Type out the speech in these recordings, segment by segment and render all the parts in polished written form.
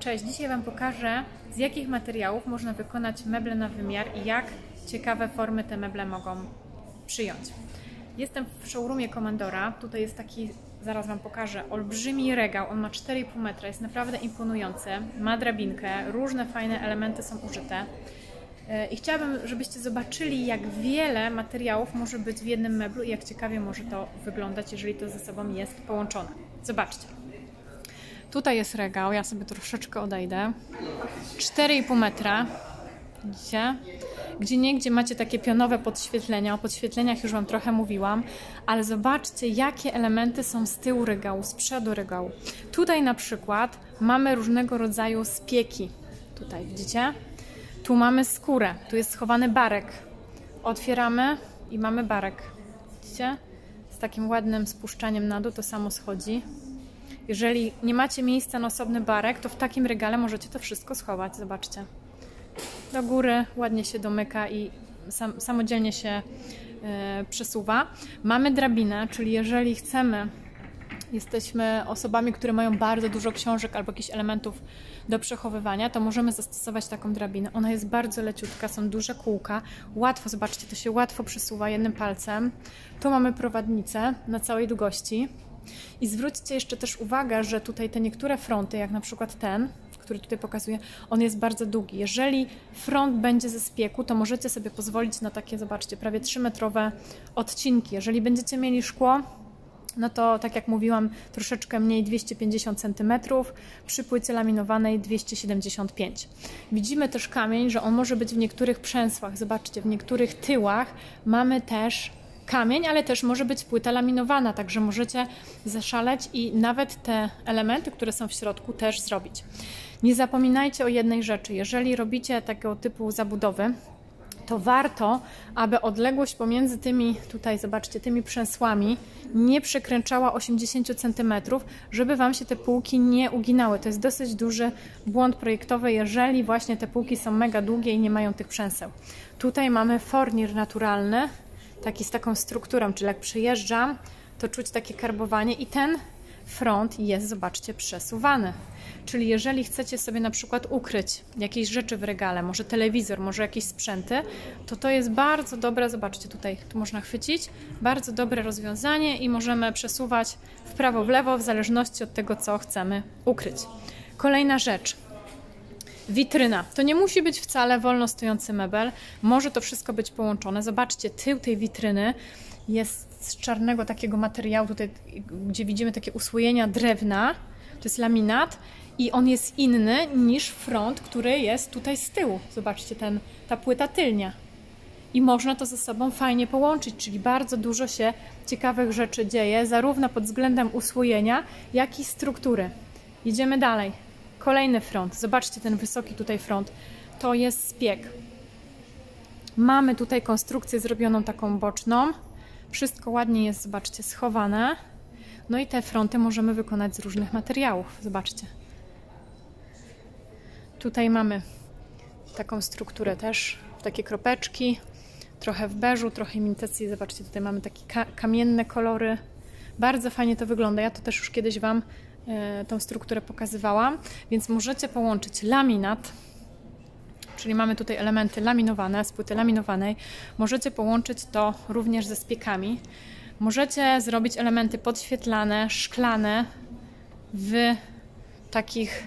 Cześć! Dzisiaj Wam pokażę, z jakich materiałów można wykonać meble na wymiar i jak ciekawe formy te meble mogą przyjąć. Jestem w showroomie Komandora. Tutaj jest taki, zaraz Wam pokażę, olbrzymi regał. On ma 4,5 metra, jest naprawdę imponujący. Ma drabinkę, różne fajne elementy są użyte. I chciałabym, żebyście zobaczyli, jak wiele materiałów może być w jednym meblu i jak ciekawie może to wyglądać, jeżeli to ze sobą jest połączone. Zobaczcie. Tutaj jest regał, ja sobie troszeczkę odejdę. 4,5 metra. Widzicie? Gdzieniegdzie macie takie pionowe podświetlenia. O podświetleniach już Wam trochę mówiłam, ale zobaczcie, jakie elementy są z tyłu regału, z przodu regału. Tutaj na przykład mamy różnego rodzaju spieki. Tutaj, widzicie? Tu mamy skórę, tu jest schowany barek. Otwieramy i mamy barek. Widzicie? Z takim ładnym spuszczaniem na dół to samo schodzi. Jeżeli nie macie miejsca na osobny barek, to w takim regale możecie to wszystko schować. Zobaczcie. Do góry ładnie się domyka i samodzielnie się przesuwa. Mamy drabinę, czyli jeżeli jesteśmy osobami, które mają bardzo dużo książek albo jakichś elementów do przechowywania, to możemy zastosować taką drabinę. Ona jest bardzo leciutka, są duże kółka. Łatwo, zobaczcie, to się łatwo przesuwa jednym palcem. Tu mamy prowadnicę na całej długości. I zwróćcie jeszcze też uwagę, że tutaj te niektóre fronty, jak na przykład ten, który tutaj pokazuję, on jest bardzo długi. Jeżeli front będzie ze spieku, to możecie sobie pozwolić na takie, zobaczcie, prawie 3-metrowe odcinki. Jeżeli będziecie mieli szkło, no to tak jak mówiłam, troszeczkę mniej, 250 cm, przy płycie laminowanej 275. Widzimy też kamień, że on może być w niektórych przęsłach. Zobaczcie, w niektórych tyłach mamy też kamień, ale też może być płyta laminowana, także możecie zaszaleć i nawet te elementy, które są w środku, też zrobić. Nie zapominajcie o jednej rzeczy. Jeżeli robicie takiego typu zabudowy, to warto, aby odległość pomiędzy tymi, tutaj zobaczcie, tymi przęsłami nie przekręczała 80 cm, żeby Wam się te półki nie uginały. To jest dosyć duży błąd projektowy, jeżeli właśnie te półki są mega długie i nie mają tych przęseł. Tutaj mamy fornir naturalny, taki z taką strukturą, czyli jak przyjeżdżam, to czuć takie karbowanie i ten front jest, zobaczcie, przesuwany. Czyli jeżeli chcecie sobie na przykład ukryć jakieś rzeczy w regale, może telewizor, może jakieś sprzęty, to jest bardzo dobre, zobaczcie tutaj, tu można chwycić, bardzo dobre rozwiązanie i możemy przesuwać w prawo, w lewo, w zależności od tego, co chcemy ukryć. Kolejna rzecz. Witryna. To nie musi być wcale wolno stojący mebel. Może to wszystko być połączone. Zobaczcie, tył tej witryny jest z czarnego takiego materiału, tutaj gdzie widzimy takie usłojenia drewna. To jest laminat i on jest inny niż front, który jest tutaj z tyłu. Zobaczcie, ta płyta tylnia. I można to ze sobą fajnie połączyć, czyli bardzo dużo się ciekawych rzeczy dzieje, zarówno pod względem usłojenia, jak i struktury. Jedziemy dalej. Kolejny front. Zobaczcie ten wysoki tutaj front. To jest spiek. Mamy tutaj konstrukcję zrobioną taką boczną. Wszystko ładnie jest, zobaczcie, schowane. No i te fronty możemy wykonać z różnych materiałów. Zobaczcie. Tutaj mamy taką strukturę też, takie kropeczki. Trochę w beżu, trochę imitacji. Zobaczcie, tutaj mamy takie kamienne kolory. Bardzo fajnie to wygląda. Ja to też już kiedyś Wam tą strukturę pokazywałam, więc możecie połączyć laminat, czyli mamy tutaj elementy laminowane, z płyty laminowanej. Możecie połączyć to również ze spiekami. Możecie zrobić elementy podświetlane, szklane w takich...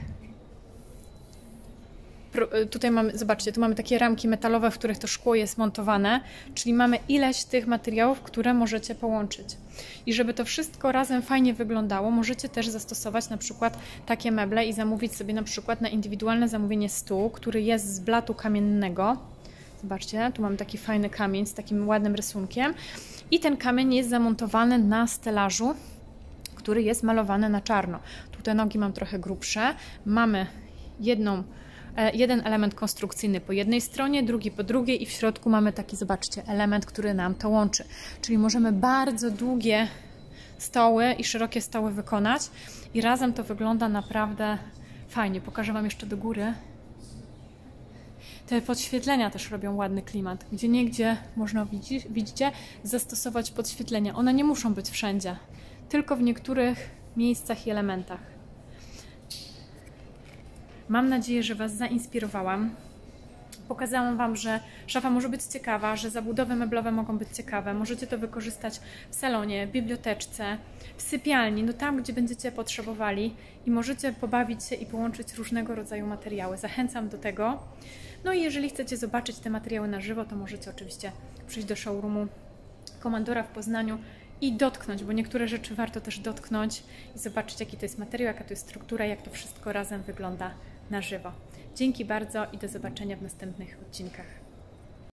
Tutaj mamy, zobaczcie, tu mamy takie ramki metalowe, w których to szkło jest montowane, czyli mamy ileś tych materiałów, które możecie połączyć. I żeby to wszystko razem fajnie wyglądało, możecie też zastosować na przykład takie meble i zamówić sobie na przykład na indywidualne zamówienie stół, który jest z blatu kamiennego. Zobaczcie, tu mamy taki fajny kamień z takim ładnym rysunkiem i ten kamień jest zamontowany na stelażu, który jest malowany na czarno. Tu te nogi mam trochę grubsze, mamy jeden element konstrukcyjny po jednej stronie, drugi po drugiej i w środku mamy taki, zobaczcie, element, który nam to łączy. Czyli możemy bardzo długie stoły i szerokie stoły wykonać i razem to wygląda naprawdę fajnie. Pokażę Wam jeszcze do góry. Te podświetlenia też robią ładny klimat. Gdzieniegdzie można, widzicie, zastosować podświetlenia. One nie muszą być wszędzie, tylko w niektórych miejscach i elementach. Mam nadzieję, że Was zainspirowałam. Pokazałam Wam, że szafa może być ciekawa, że zabudowy meblowe mogą być ciekawe. Możecie to wykorzystać w salonie, w biblioteczce, w sypialni, no tam, gdzie będziecie potrzebowali i możecie pobawić się i połączyć różnego rodzaju materiały. Zachęcam do tego. No i jeżeli chcecie zobaczyć te materiały na żywo, to możecie oczywiście przyjść do showroomu Komandora w Poznaniu i dotknąć, bo niektóre rzeczy warto też dotknąć i zobaczyć, jaki to jest materiał, jaka to jest struktura, jak to wszystko razem wygląda na żywo. Dzięki bardzo i do zobaczenia w następnych odcinkach.